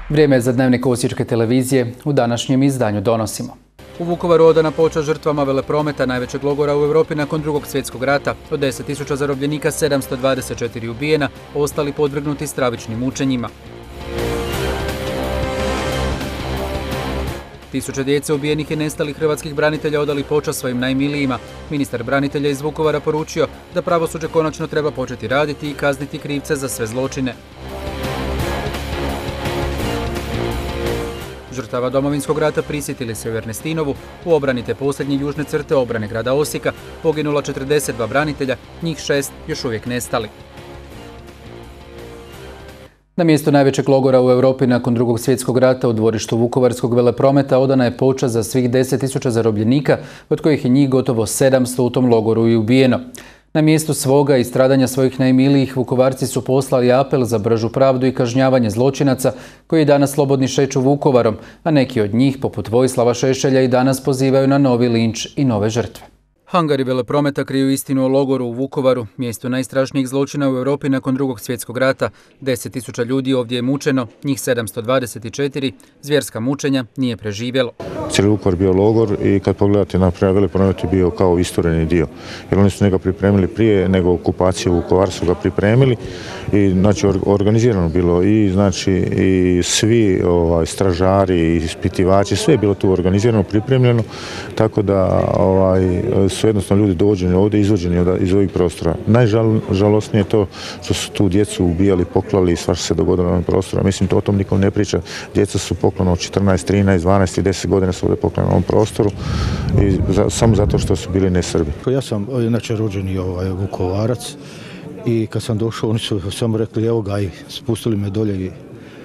Vrijeme je za dnevnik Osječke televizije, u današnjem izdanju donosimo. U Vukovaru odana počast žrtvama veleprometa, najvećeg logora u Europi nakon Drugog svjetskog rata. Od 10.000 zarobljenika 724 ubijena, ostali podvrgnuti stravičnim mučenjima. Tisuće djece ubijenih i nestalih hrvatskih branitelja odali počast svojim najmilijima. Ministar branitelja iz Vukovara poručio da pravosuđe konačno treba početi raditi i kazniti krivce za sve zločine. Žrtava Domovinskog rata prisjetili se u Ernestinovu, u obrani te posljednje južne crte obrane grada Osijeka poginula 42 branitelja, njih 6 još uvijek nestali. Na mjestu najvećeg logora u Europi nakon Drugog svjetskog rata u dvorištu Vukovarskog veleprometa odana je počast za svih 10.000 zarobljenika, od kojih je njih gotovo 700 u tom logoru i ubijeno. Na mjestu svoga i stradanja svojih najmilijih Vukovarci su poslali apel za bržu pravdu i kažnjavanje zločinaca koji danas slobodni šeću Vukovarom, a neki od njih, poput Vojislava Šešelja, i danas pozivaju na novi linč i nove žrtve. Hangari veleprometa kriju istinu o logoru u Vukovaru, mjestu najstrašnijih zločina u Europi nakon Drugog svjetskog rata. 10.000 ljudi ovdje je mučeno, njih 724, zvjerska mučenja nije preživjelo. Cijeli Vukovar bio logor i kad pogledate napravljeno velepromet je bio kao istureni dio. Jer oni su njega pripremili prije nego okupacije Vukovara su ga pripremili i znači organizirano bilo i znači i svi stražari i ispitivači, sve je bilo tu organizirano, pripremljeno, tako da su jednostavno ljudi dođeni ovdje, izvođeni iz ovih prostora. Najžalosnije je to što su tu djecu ubijali, poklali i svašta se dogodilo na ovom prostoru. Mislim, to o tom nikom ne priča. Djeca su poklana od 14, 13, 12 i 10 godina su ovdje poklana na ovom prostoru i samo zato što su bili nesrbi. Ja sam inače rođeni Vukovarac i kad sam došao oni su samo rekli evo ga i spustili me dolje i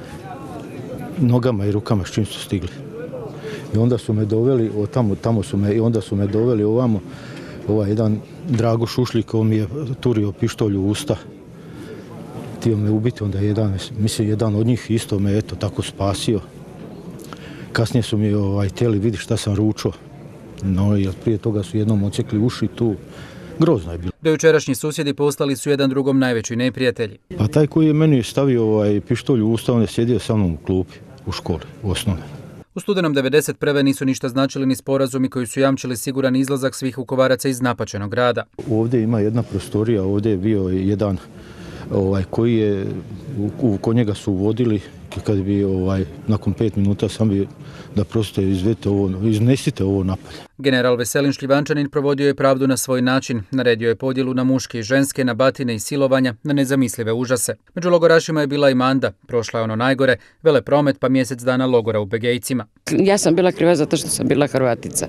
nogama i rukama s čim su stigli. I onda su me doveli, onda su me doveli ovamo, jedan Drago Šušlik, on mi je turio pištolj u usta. Htio me ubiti, onda jedan od njih isto me eto tako spasio. Kasnije su mi htjeli vidjeti šta sam ručao. No, jer prije toga su jednom odsjekli uši tu. Grozno je bilo. Dojučerašnji susjedi postali su jedan drugom najveći neprijatelji. Pa taj koji je meni stavio pištolj u usta, on je sjedio sa mnom u klupi, u školi, u osnovnoj. U studenom 1991. nisu ništa značili ni sporazumi koji su jamčili siguran izlazak svih Vukovaraca iz napaćenog grada. Ovdje ima jedna prostorija, ovdje je bio jedan koji je, kod njega su vodili, kad bi nakon 5 minuta sam bi da prosto iznesite ovo napolje. General Veselin Šljivančanin provodio je pravdu na svoj način. Naredio je podjelu na muške i ženske, na batine i silovanja, na nezamislive užase. Među logorašima je bila i Manda. Prošla je ono najgore, velepromet pa mjesec dana logora u Begejcima. Ja sam bila kriva zato što sam bila Hrvatica.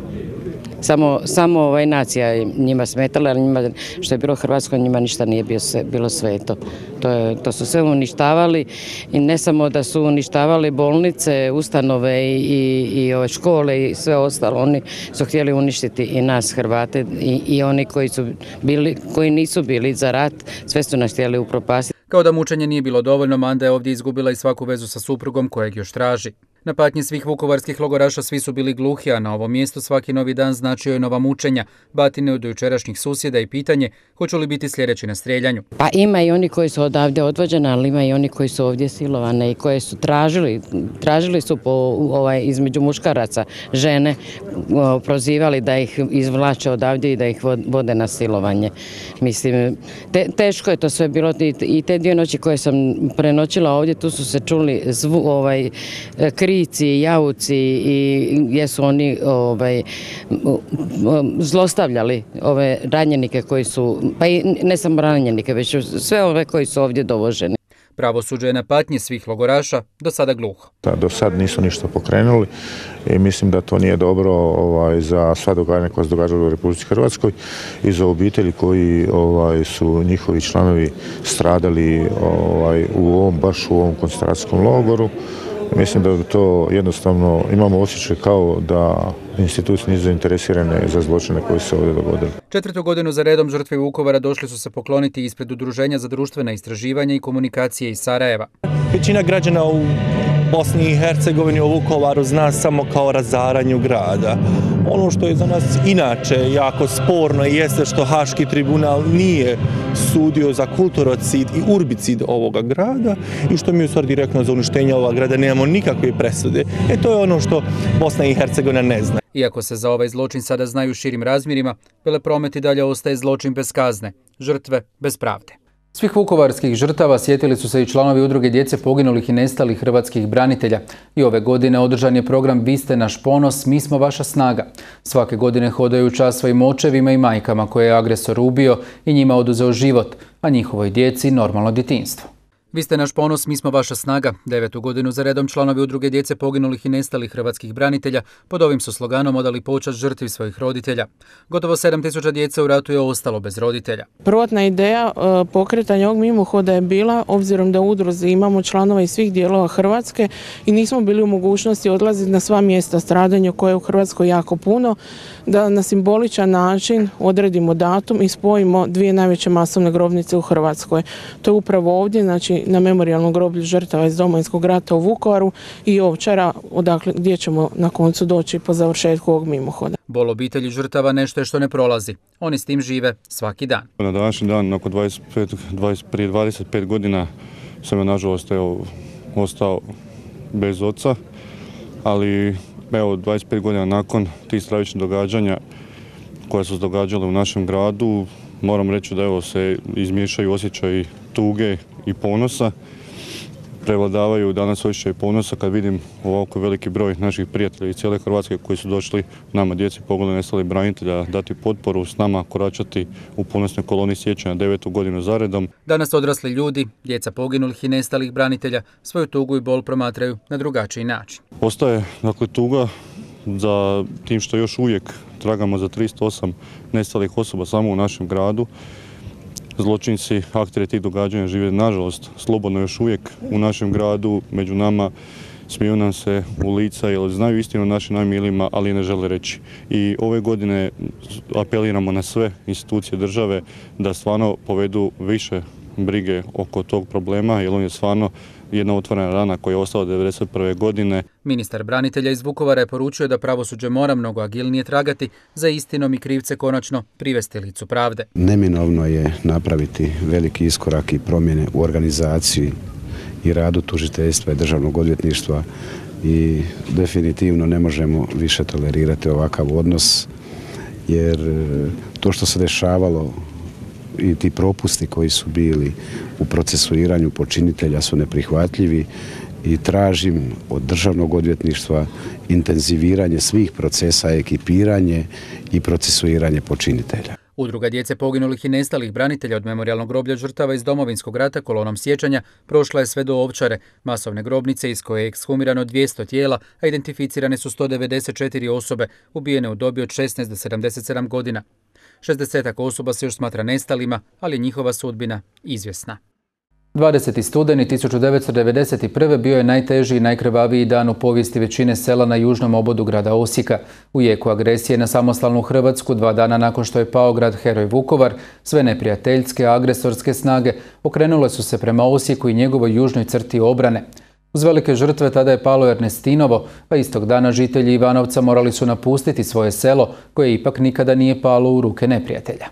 Samo nacija je njima smetala, ali njima, što je bilo Hrvatsko, njima ništa nije bilo sveto. To su sve uništavali i ne samo da su uništavali bolnice, ustanove i škole i sve ostalo. Oni su htjeli uništiti i nas Hrvate i oni koji nisu bili za rat, sve su nas htjeli upropastiti. Kao da mučenje nije bilo dovoljno, Manda je ovdje izgubila i svaku vezu sa suprugom kojeg još traži. Na patnji svih vukovarskih logoraša svi su bili gluhi, a na ovom mjestu svaki novi dan značio je nova mučenja, batine od jučerašnjih susjeda i pitanje hoće li biti sljedeći na strijeljanju. Pa ima i oni koji su odavde odvođeni, ali ima i oni koji su ovdje silovane i koje su tražili su između muškaraca žene, prozivali da ih izvlače odavde i da ih vode na silovanje. Mislim, teško je to sve bilo i te 2 noći koje sam prenoćila ovdje, tu su se čuli krici, jauci i gdje su oni zlostavljali ove ranjenike koji su, pa i ne samo ranjenike, već sve ove koji su ovdje dovoženi. Pravosuđe je na patnji svih logoraša do sada gluho. Do sad nisu ništa pokrenuli i mislim da to nije dobro za sva događanja koja se događala u Republici Hrvatskoj i za obitelji koji su njihovi članovi stradali baš u ovom koncentracijskom logoru. Mislim da to jednostavno imamo osjećaj kao da institucije nisu zainteresirane za zločine koji su se ovdje dogodili. 4. godinu za redom žrtve Vukovara došli su se pokloniti ispred Udruženja za društvena istraživanja i komunikacije iz Sarajeva. Većina građana u Bosni i Hercegovini o Vukovaru zna samo kao razaranju grada. Ono što je za nas inače jako sporno jeste što Haški tribunal nije sudio za kulturocid i urbicid ovoga grada i što mi u stvari direktno za uništenje ovoga grada nemamo nikakve presude. To je ono što Bosna i Hercegovina ne zna. Iako se za ovaj zločin sada znaju širim razmjerima, Velepromet i dalje ostaje zločin bez kazne, žrtve bez pravde. Svih vukovarskih žrtava sjetili su se i članovi udruge djece poginulih i nestalih hrvatskih branitelja. I ove godine održan je program Vi ste naš ponos, mi smo vaša snaga. Svake godine hodaju u čast svojim očevima i majkama koje je agresor ubio i njima oduzeo život, a njihovoj djeci normalno djetinjstvo. Vi ste naš ponos, mi smo vaša snaga. 9. godinu za redom članovi udruge djece poginulih i nestalih hrvatskih branitelja pod ovim su sloganom odali počast žrtvi svojih roditelja. Gotovo 7000 djece u ratu je ostalo bez roditelja. Prvotna ideja pokretanja ovog mimohoda je bila, obzirom da u udruzi imamo članova iz svih dijelova Hrvatske i nismo bili u mogućnosti odlaziti na sva mjesta stradanja koje je u Hrvatskoj jako puno, da na simboličan način odredimo datum i spojimo dvije najveće masovne grobnice u Hrvatskoj. To je upravo ovdje, znači na memorijalnom groblju žrtava iz Domovinskog rata u Vukovaru i Ovčara, odakle gdje ćemo na koncu doći po završetku ovog mimohoda. Bol obitelji žrtava nešto je što ne prolazi. Oni s tim žive svaki dan. Na današnji dan, nakon prije 25 godina, sam je nažalost ostao bez oca, ali 25 godina nakon tih stravičnih događanja koja su se događala u našem gradu, moram reći da se izmiješaju osjećaji tuge i ponosa. Prevladavaju danas osjećaj ponosa kad vidim ovako veliki broj naših prijatelja iz cijele Hrvatske koji su došli nama, djeci poginulih i nestalih branitelja, dati potporu, s nama koračati u ponosnoj koloni sjećanja 9. godinu zaredom. Danas odrasli ljudi, djeca poginulih i nestalih branitelja, svoju tugu i bol promatraju na drugačiji način. Ostaje tuga za tim što još uvijek tragamo za 308 nestalih osoba samo u našem gradu. Zločinci, akteri tih događanja žive nažalost slobodno još uvijek u našem gradu, među nama, smiju nam se u lica jer znaju istinu o našim najmilijima, ali ne žele reći. I ove godine apeliramo na sve institucije države da stvarno povedu više brige oko tog problema, jer on je stvarno jedna otvorena rana koja je ostala 1991. godine. Ministar branitelja iz Vukovara je poručio da pravosuđe mora mnogo agilnije tragati za istinom i krivce konačno privesti licu pravde. Neminovno je napraviti veliki iskorak i promjene u organizaciji i radu tužiteljstva i državnog odvjetništva i definitivno ne možemo više tolerirati ovakav odnos, jer to što se dešavalo i ti propusti koji su bili u procesuiranju počinitelja su neprihvatljivi i tražim od državnog odvjetništva intenziviranje svih procesa, ekipiranje i procesuiranje počinitelja. Udruga djece poginulih i nestalih branitelja od memorijalnog groblja žrtava iz Domovinskog rata kolonom sjećanja prošla je sve do Ovčare, masovne grobnice iz koje je ekshumirano 200 tijela, a identificirane su 194 osobe ubijene u dobi od 16 do 77 godina. 60 osoba se još smatra nestalima, ali je njihova sudbina izvjesna. 20. studeni 1991. bio je najteži i najkrvaviji dan u povijesti većine sela na južnom obodu grada Osijeka. U jeku agresije na samostalnu Hrvatsku, 2 dana nakon što je pao grad heroj Vukovar, sve neprijateljske agresorske snage okrenule su se prema Osijeku i njegovoj južnoj crti obrane. Uz velike žrtve tada je palo Ernestinovo, a istog dana žitelji Ivanovca morali su napustiti svoje selo, koje ipak nikada nije palo u ruke neprijatelja.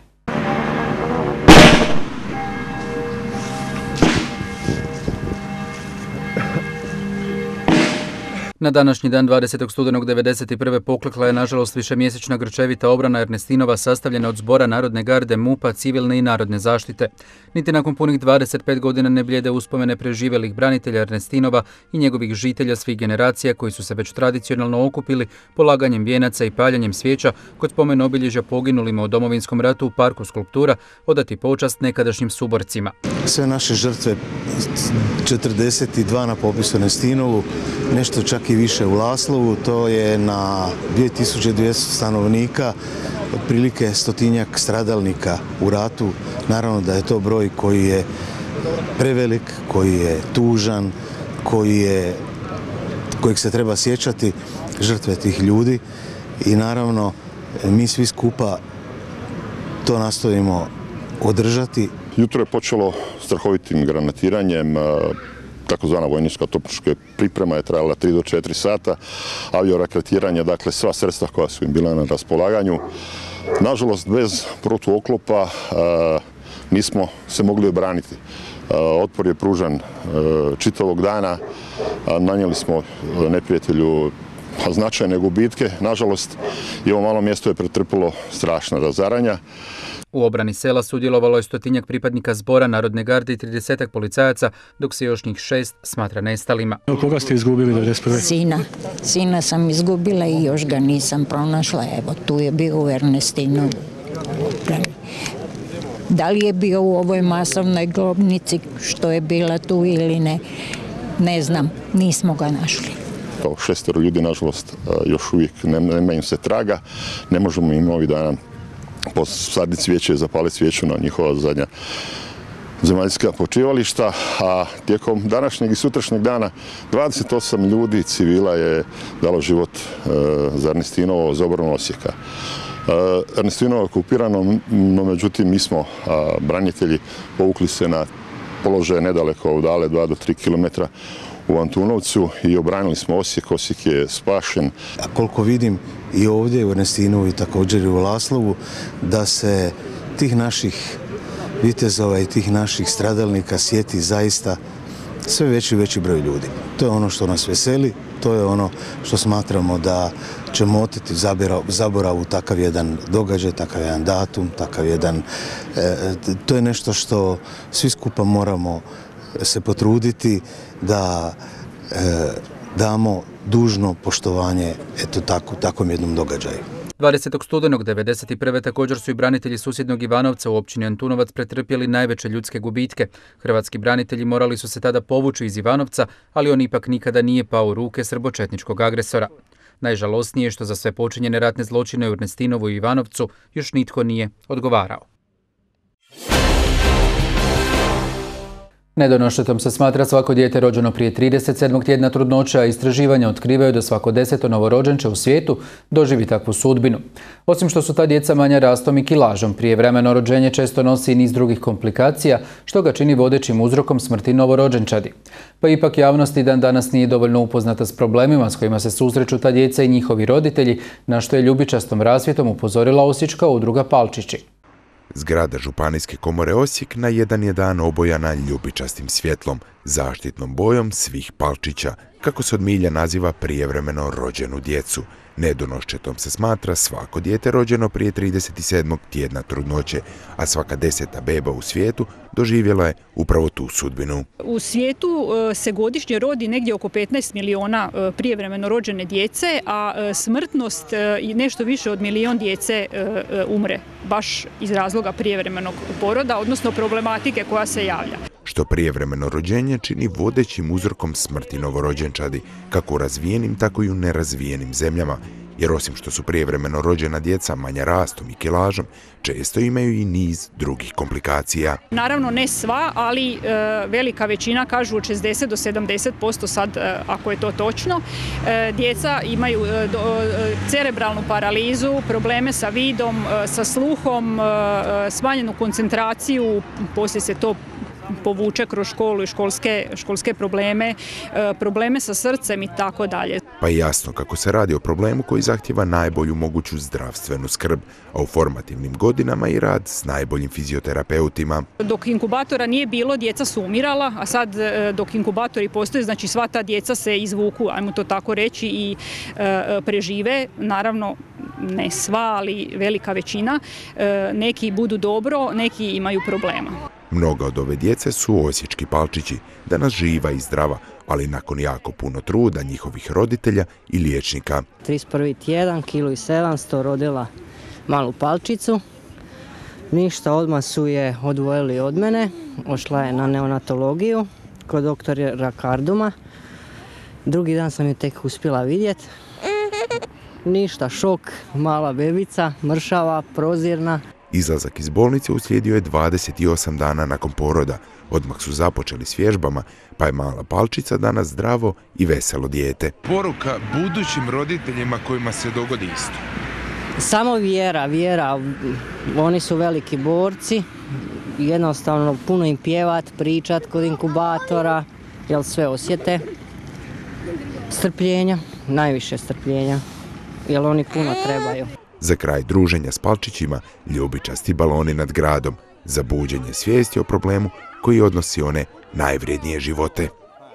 Na današnji dan 20. studenog 1991. poklekla je nažalost višemjesečna grčevita obrana Ernestinova sastavljena od Zbora Narodne garde, MUP-a, civilne i narodne zaštite. Niti nakon punih 25 godina ne blijede uspomene preživjelih branitelja Ernestinova i njegovih žitelja svih generacija koji su se već tradicionalno okupili polaganjem vijenaca i paljanjem svijeća kod spomen obilježja poginulima u Domovinskom ratu u parku skulptura odati počast nekadašnjim suborcima. Sve naše žrtve, 42 na popisu Ernestinovu, nešto čak i više u Laslovu, to je na 2200 stanovnika, otprilike 100-tinjak stradalnika u ratu. Naravno da je to broj koji je prevelik, koji je tužan, kojeg se treba sjećati, žrtve tih ljudi i naravno mi svi skupa to nastojimo održati. Jutro je počelo strahovitim granatiranjem, takozvana vojnička topnička priprema je trajala 3 do 4 sata, avioraketiranje, dakle sva sredstva koja su im bila na raspolaganju. Nažalost, bez protuoklopa nismo se mogli obraniti. Otpor je pružan čitavog dana, nanijeli smo neprijatelju značajne gubitke. Nažalost, i ovo malo mjesto je pretrpilo strašna razaranja. U obrani sela sudjelovalo je 100-tinjak pripadnika Zbora Narodne garde i 30-ak policajaca, dok se još njih 6 smatra nestalima. Koga ste izgubili 1991? Sina sam izgubila i još ga nisam pronašla. Evo, tu je bio u Ernestinu. Da li je bio u ovoj masovnoj grobnici što je bila tu ili ne, ne znam, nismo ga našli. 6 ljudi, nažalost, još uvijek nemaju se traga. Ne možemo im ovih dana posaditi cvijeće i zapaliti svijeću na njihova zadnja zemaljska počivališta, a tijekom današnjeg i sutrašnjeg dana 28 ljudi civila je dalo život za Ernestinovo, za obranu Osijeka. Ernestinovo je okupirano, no međutim mi smo branitelji povukli se na položaje nedaleko odale 2 do 3 km u Antunovcu i obranili smo Osijek. Osijek je spašen. A koliko vidim i ovdje u Ernestinovu i također i u Laslovu, da se tih naših vitezova i tih naših stradalnika sjeti zaista sve veći i veći broj ljudi. To je ono što nas veseli, to je ono što smatramo da ćemo oteti zaboravu takav jedan događaj, takav jedan datum, takav jedan... To je nešto što svi skupa moramo se potruditi da damo dužno poštovanje takvom jednom događaju. 20. studenog 1991. također su i branitelji susjednog Ivanovca u općini Antunovac pretrpjeli najveće ljudske gubitke. Hrvatski branitelji morali su se tada povući iz Ivanovca, ali on ipak nikada nije pao u ruke srbočetničkog agresora. Najžalosnije je što za sve počinjene ratne zločine u Ernestinovu i Ivanovcu još nitko nije odgovarao. Nedonoščetom se smatra svako dijete rođeno prije 37. tjedna trudnoće, a istraživanja otkrivaju da svako 10. novorođenče u svijetu doživi takvu sudbinu. Osim što su ta djeca manja rastom i kilažom, prijevremeno rođenje često nosi i niz drugih komplikacija, što ga čini vodećim uzrokom smrti novorođenčadi. Pa ipak javnost i dan danas nije dovoljno upoznata s problemima s kojima se susreću ta djeca i njihovi roditelji, na što je ljubičastom rasvjetom upozorila osječka udruga Palčići. Zgrada Županijske komore Osijek na jedan je dan obojana ljubičastim svjetlom, zaštitnom bojom svih palčića, kako se od milja naziva prijevremeno rođenu djecu. Nedonoščetom se smatra svako dijete rođeno prije 37. tjedna trudnoće, a svaka 10. beba u svijetu doživjela je upravo tu sudbinu. U svijetu se godišnje rodi negdje oko 15 milijuna prijevremeno rođene djece, a smrtnost i nešto više od milion djece umre, baš iz razloga prijevremenog poroda, odnosno problematike koja se javlja. Što prijevremeno rođenje čini vodećim uzrokom smrti novorođenčadi, kako u razvijenim, tako i u nerazvijenim zemljama, jer osim što su prijevremeno rođena djeca manja rastom i kilažom, često imaju i niz drugih komplikacija. Naravno ne sva, ali velika većina, kažu od 60 do 70% sad, ako je to točno, djeca imaju cerebralnu paralizu, probleme sa vidom, sa sluhom, smanjenu koncentraciju, poslije se to povuče kroz školu i školske probleme, probleme sa srcem i tako dalje. Pa je jasno kako se radi o problemu koji zahtjeva najbolju moguću zdravstvenu skrb, a u formativnim godinama i rad s najboljim fizioterapeutima. Dok inkubatora nije bilo, djeca su umirala, a sad dok inkubatori postoje, znači sva ta djeca se izvuku, ajmo to tako reći, i prežive. Naravno, ne sva, ali velika većina. Neki budu dobro, neki imaju problema. Mnoga od ove djece su osječki palčići, danas živa i zdrava, ali nakon jako puno truda njihovih roditelja i liječnika. 31. tjedan, 1,7 kg, rodila malu palčicu. Ništa, odmah su je odvojili od mene, ošla je na neonatologiju kod doktora Karduma. Drugi dan sam je tek uspjela vidjeti. Ništa, šok, mala bebica, mršava, prozirna. Izlazak iz bolnice uslijedio je 28 dana nakon poroda. Odmah su započeli s vježbama, pa je mala Palčica danas zdravo i veselo dijete. Poruka budućim roditeljima kojima se dogodi isto. Samo vjera. Oni su veliki borci. Jednostavno puno im pjevat, pričat kod inkubatora, jer sve osjete. Strpljenja, najviše strpljenja, jer oni puno trebaju. Za kraj druženja s Palčićima, ljubičasti baloni nad gradom, za buđenje svijesti o problemu koji odnosi one najvrijednije živote.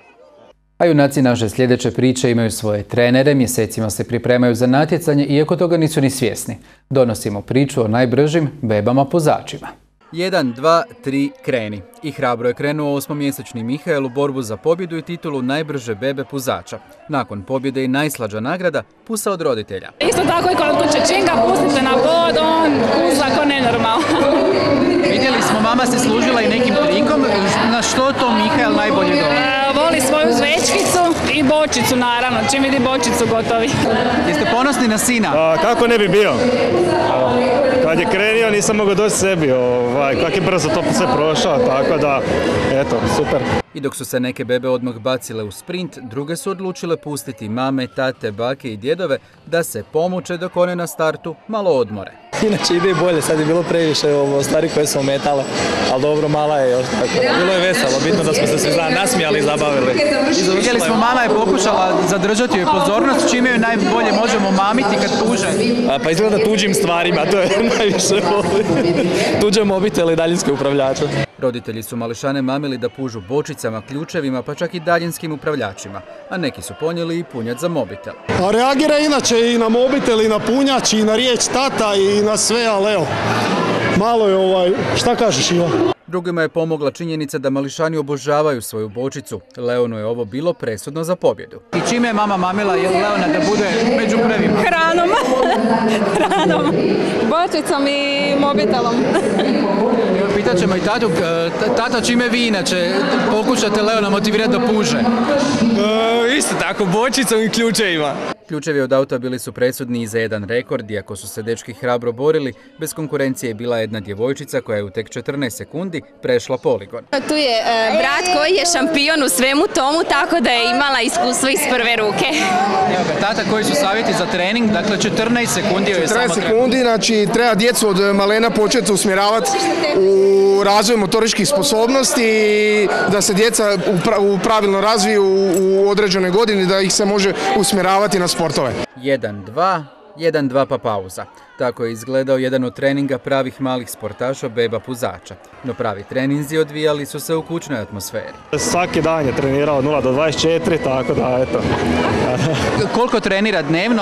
A junaci naše sljedeće priče imaju svoje trenere, mjesecima se pripremaju za natjecanje, iako toga nisu ni svjesni. Donosimo priču o najbržim bebama puzačima. 1, 2, 3, kreni. I hrabro je krenuo 8-mjesečni Mihael u borbu za pobjedu i titulu najbrže bebe puzača. Nakon pobjede i najslađa nagrada, pusa od roditelja. Isto tako i kod Kučečinga, pustite na bod, on puza ko nenormalno. Vidjeli smo, mama se služila i nekim trikom. Na što to Mihael najbolje dolazi? Voli svoju zvečkicu i bočicu, naravno. Čim vidi bočicu, gotovi. Jeste ponosni na sina? Kako ne bi bio? Kad je krenio nisam mogao doći sebi, kako je brzo to sve prošao, tako da, eto, super. I dok su se neke bebe odmah bacile u sprint, druge su odlučile pustiti mame, tate, bake i djedove da se pomuče dok one na startu malo odmore. Inače ide i bolje, sad je bilo previše stvari koje su ometale, ali dobro, mala je još tako. Bilo je veselo, bitno da smo se svi nasmijali i zabavili. Vidjeli smo, mama je pokušala zadržati joj pozornost, čime joj najbolje možemo mamiti kad puže. Pa izgleda tuđim stvarima, to je najviše voli. Tuđe mobitele i daljinske upravljače. Roditelji su mališane mamili da pužu bočicama, ključevima, pa čak i daljinskim upravljačima, a neki su ponijeli i punjac za mobitel. A reagira inače i na mobitel, i na punjač, i na riječ tata, i na sve, ali evo, malo je šta kažeš Ivo? Drugima je pomogla činjenica da mališani obožavaju svoju bočicu. Leonu je ovo bilo presudno za pobjedu. I čime je mama mamila Leona da bude među prvima? Hranom. Hranom. Bočicom i mobitelom. Pitat ćemo i tatu, tata, čime vi inače pokušate Leona motivirati da puže? Isto tako, bočicom i ključevima. Ključevi od auta bili su presudni i za jedan rekord, iako su se dečki hrabro borili, bez konkurencije je bila jedna djevojčica koja je u tek 14 sekundi prešla poligon. Tu je brat koji je šampion u svemu tomu, tako da je imala iskustvo iz prve ruke. Evo ga, tata, koji su savjeti za trening? Dakle, 14 sekundi joj je samo treba. 14 sekundi, znači treba djecu od malena početi usmjeravati u razvoj motoričkih sposobnosti i da se djeca pravilno razviju u određenoj godini, da ih se može usmjeravati na sportove. 1, 2 pa pauza. Tako je izgledao jedan od treninga pravih malih sportaša beba puzača. No pravi treninzi odvijali su se u kućnoj atmosferi. Svaki dan je trenirao 0 do 24, tako da eto. Koliko trenira dnevno?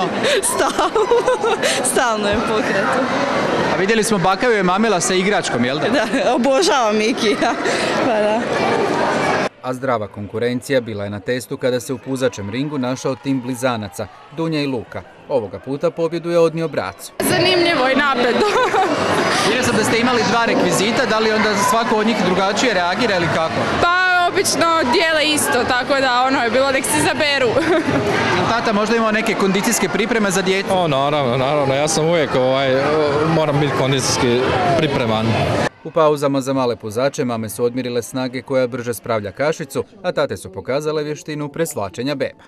Stalno je pokretu. A vidjeli smo, baka je mamila sa igračkom, jel da? Da, obožavam Miki. Pa da. A zdrava konkurencija bila je na testu kada se u puzačem ringu našao tim blizanaca, Dunja i Luka. Ovoga puta pobjedu je odnio bracu. Zanimljivo i napeto. Vidio sam da ste imali 2 rekvizita, da li onda svako od njih drugačije reagira ili kako? Pa obično dijele isto, tako da ono je bilo nek se izaberu. Tata možda imao neke kondicijske pripreme za djecu? Naravno, ja sam uvijek moram biti kondicijski pripreman. U pauzama za male puzače mame su odmirile snage koja brže spravlja kašicu, a tate su pokazale vještinu preslačenja beba.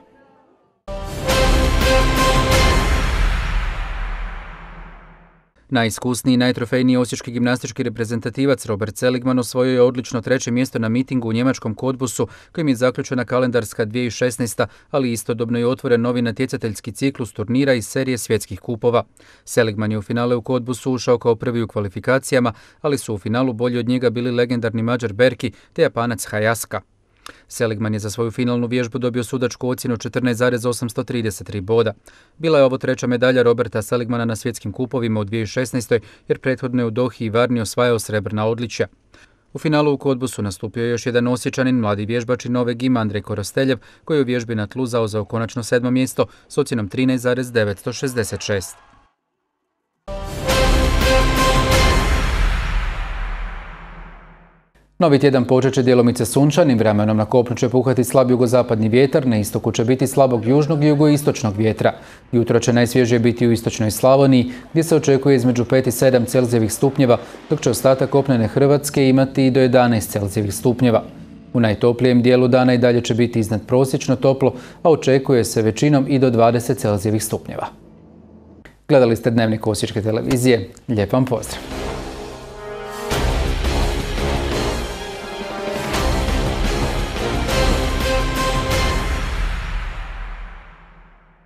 Najiskusniji i najtrofejniji osječki gimnastički reprezentativac Robert Seligman osvojio je odlično 3. mjesto na mitingu u njemačkom Cottbusu, kojim je zaključena kalendarska 2016. ali istodobno je otvoren novi natjecateljski ciklus turnira iz serije svjetskih kupova. Seligman je u finale u Cottbusu ušao kao prvi u kvalifikacijama, ali su u finalu bolji od njega bili legendarni Mađar Berki te Japanac Hayaska. Seligman je za svoju finalnu vježbu dobio sudačku ocjenu 14,833 boda. Bila je ovo 3. medalja Roberta Seligmana na svjetskim kupovima u 2016. jer prethodno je u Dohi i Varni osvajao srebrna odličja. U finalu u Cottbusu nastupio je još jedan Osječanin, mladi vježbač i nove gima Andrej Korosteljev, koji je u vježbi na tlu zauzeo konačno 7. mjesto s ocjenom 13,966. Novi tjedan počet će djelomice sunčanim vremenom, na kopnu će puhati slab jugozapadni vjetar, na istoku će biti slabog južnog i jugoistočnog vjetra. Jutro će najsvježije biti u istočnoj Slavoniji, gdje se očekuje između 5 i 7 Celzijevih stupnjeva, dok će ostatak kopnene Hrvatske imati i do 11 Celzijevih stupnjeva. U najtoplijem dijelu dana i dalje će biti iznad prosječno toplo, a očekuje se većinom i do 20 Celzijevih stupnjeva. Gledali ste Dnevnik Osječke televizije. Lijep vam pozdrav!